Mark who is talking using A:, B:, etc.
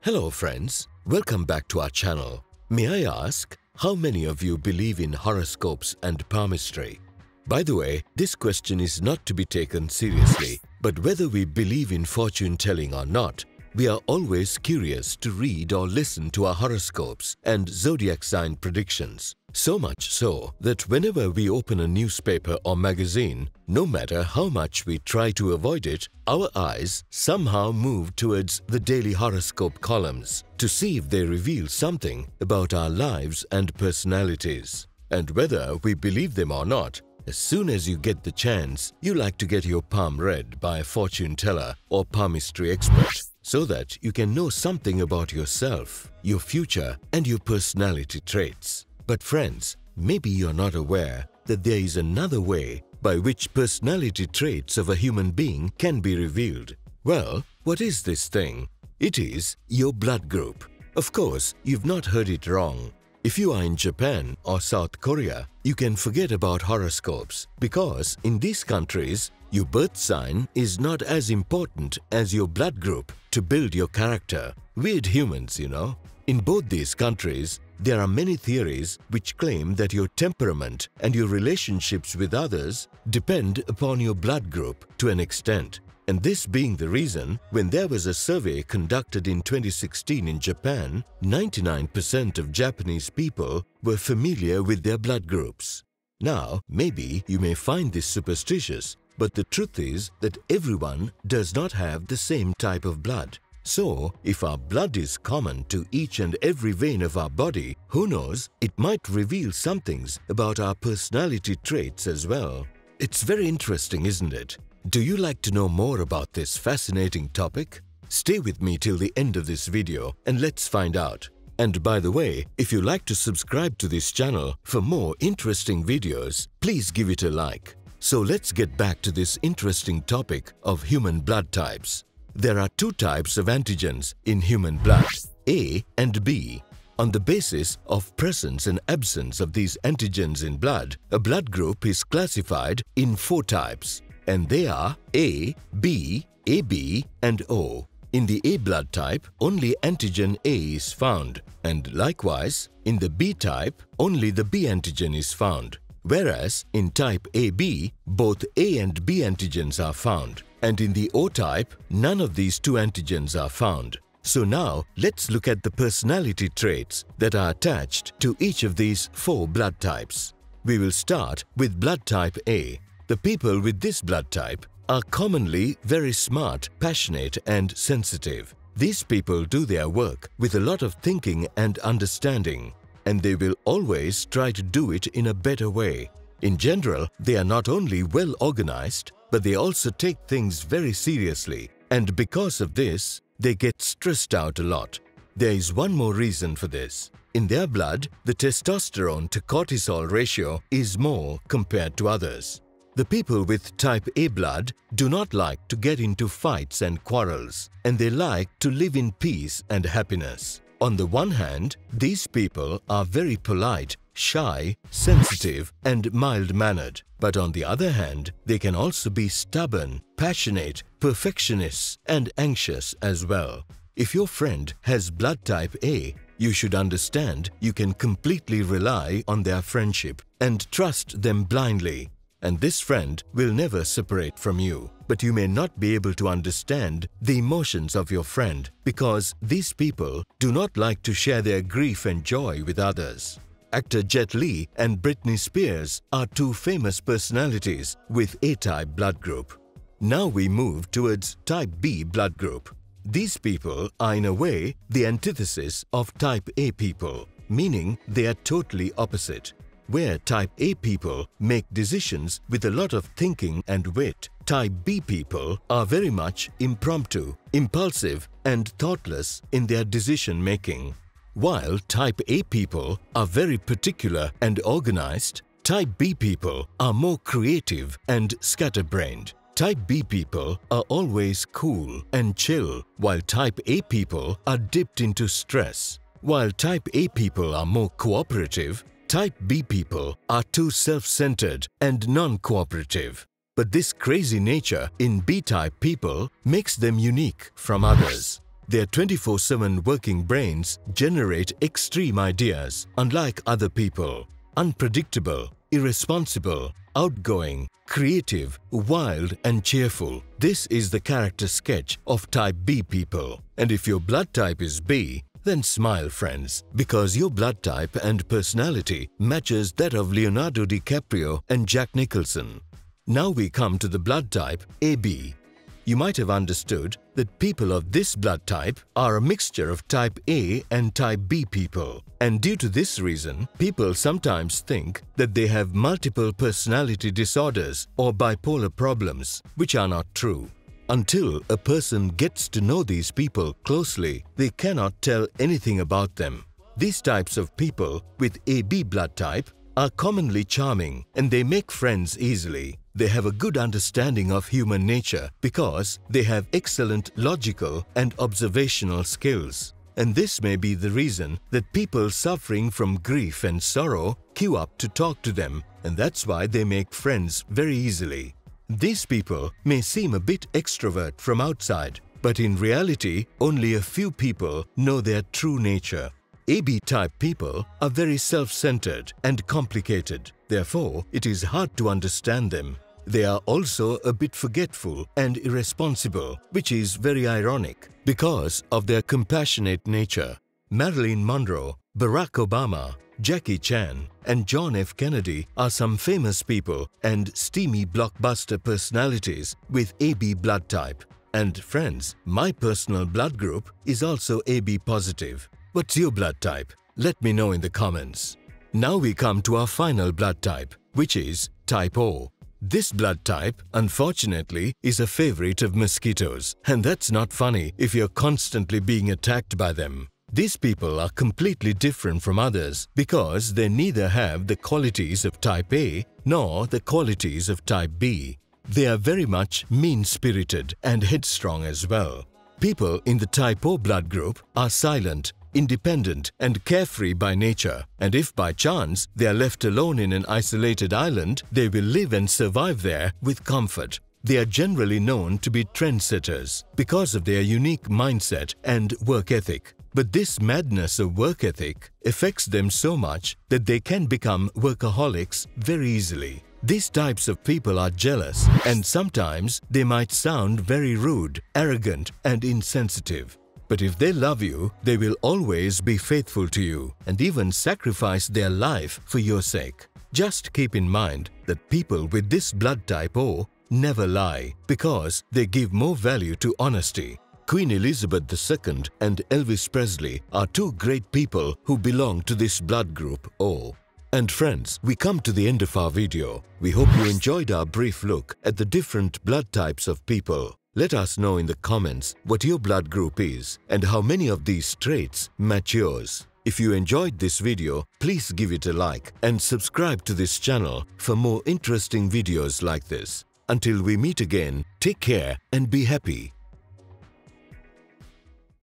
A: Hello friends, welcome back to our channel. May I ask, how many of you believe in horoscopes and palmistry? By the way, this question is not to be taken seriously, but whether we believe in fortune telling or not, we are always curious to read or listen to our horoscopes and zodiac sign predictions. So much so that whenever we open a newspaper or magazine, no matter how much we try to avoid it, our eyes somehow move towards the daily horoscope columns to see if they reveal something about our lives and personalities. And whether we believe them or not, as soon as you get the chance, you like to get your palm read by a fortune teller or palmistry expert, so that you can know something about yourself, your future, and your personality traits. But friends, maybe you're not aware that there is another way by which personality traits of a human being can be revealed. Well, what is this thing? It is your blood group. Of course, you've not heard it wrong. If you are in Japan or South Korea, you can forget about horoscopes because in these countries, your birth sign is not as important as your blood group to build your character. Weird humans, you know. In both these countries, there are many theories which claim that your temperament and your relationships with others depend upon your blood group to an extent. And this being the reason, when there was a survey conducted in 2016 in Japan, 99% of Japanese people were familiar with their blood groups. Now, maybe you may find this superstitious, but the truth is that everyone does not have the same type of blood. So, if our blood is common to each and every vein of our body, who knows, it might reveal some things about our personality traits as well. It's very interesting, isn't it? Do you like to know more about this fascinating topic? Stay with me till the end of this video and let's find out. And by the way, if you like to subscribe to this channel for more interesting videos, please give it a like. So let's get back to this interesting topic of human blood types. There are two types of antigens in human blood, A and B. On the basis of presence and absence of these antigens in blood, a blood group is classified in four types, and they are A, B, AB, and O. In the A blood type, only antigen A is found, and likewise, in the B type, only the B antigen is found. Whereas, in type AB, both A and B antigens are found. And in the O type, none of these two antigens are found. So now, let's look at the personality traits that are attached to each of these four blood types. We will start with blood type A. The people with this blood type are commonly very smart, passionate, and sensitive. These people do their work with a lot of thinking and understanding, and they will always try to do it in a better way. In general, they are not only well organized, but they also take things very seriously, and because of this, they get stressed out a lot. There is one more reason for this. In their blood, the testosterone to cortisol ratio is more compared to others. The people with type A blood do not like to get into fights and quarrels, and they like to live in peace and happiness. On the one hand, these people are very polite, shy, sensitive, and mild-mannered. But on the other hand, they can also be stubborn, passionate, perfectionists, and anxious as well. If your friend has blood type A, you should understand you can completely rely on their friendship and trust them blindly. And this friend will never separate from you. But you may not be able to understand the emotions of your friend because these people do not like to share their grief and joy with others. Actor Jet Li and Britney Spears are two famous personalities with A-type blood group. Now we move towards type B blood group. These people are in a way the antithesis of type A people, meaning they are totally opposite. Where type A people make decisions with a lot of thinking and wit, type B people are very much impromptu, impulsive, and thoughtless in their decision making. While type A people are very particular and organized, type B people are more creative and scatterbrained. Type B people are always cool and chill, while type A people are dipped into stress. While type A people are more cooperative, type B people are too self-centered and non-cooperative. But this crazy nature in B-type people makes them unique from others. Their 24/7 working brains generate extreme ideas, unlike other people. Unpredictable, irresponsible, outgoing, creative, wild and cheerful. This is the character sketch of type B people. And if your blood type is B, then smile, friends, because your blood type and personality matches that of Leonardo DiCaprio and Jack Nicholson. Now we come to the blood type AB. You might have understood that people of this blood type are a mixture of type A and type B people. And due to this reason, people sometimes think that they have multiple personality disorders or bipolar problems, which are not true. Until a person gets to know these people closely, they cannot tell anything about them. These types of people with AB blood type are commonly charming and they make friends easily. They have a good understanding of human nature because they have excellent logical and observational skills. And this may be the reason that people suffering from grief and sorrow queue up to talk to them, and that's why they make friends very easily. These people may seem a bit extrovert from outside, but in reality, only a few people know their true nature. AB-type people are very self-centered and complicated. Therefore, it is hard to understand them. They are also a bit forgetful and irresponsible, which is very ironic because of their compassionate nature. Marilyn Monroe, Barack Obama, Jackie Chan, and John F. Kennedy are some famous people and steamy blockbuster personalities with AB blood type. And friends, my personal blood group is also AB positive. What's your blood type? Let me know in the comments. Now we come to our final blood type, which is type O. This blood type, unfortunately, is a favorite of mosquitoes. And that's not funny if you're constantly being attacked by them. These people are completely different from others because they neither have the qualities of type A nor the qualities of type B. They are very much mean-spirited and headstrong as well. People in the type O blood group are silent, independent and carefree by nature, and if by chance they are left alone in an isolated island, they will live and survive there with comfort. They are generally known to be trendsetters because of their unique mindset and work ethic. But this madness of work ethic affects them so much that they can become workaholics very easily. These types of people are jealous, and sometimes they might sound very rude, arrogant and insensitive. But if they love you, they will always be faithful to you and even sacrifice their life for your sake. Just keep in mind that people with this blood type O never lie because they give more value to honesty. Queen Elizabeth II and Elvis Presley are two great people who belong to this blood group O. And friends, we come to the end of our video. We hope you enjoyed our brief look at the different blood types of people. Let us know in the comments what your blood group is and how many of these traits match yours. If you enjoyed this video, please give it a like and subscribe to this channel for more interesting videos like this. Until we meet again, take care and be happy.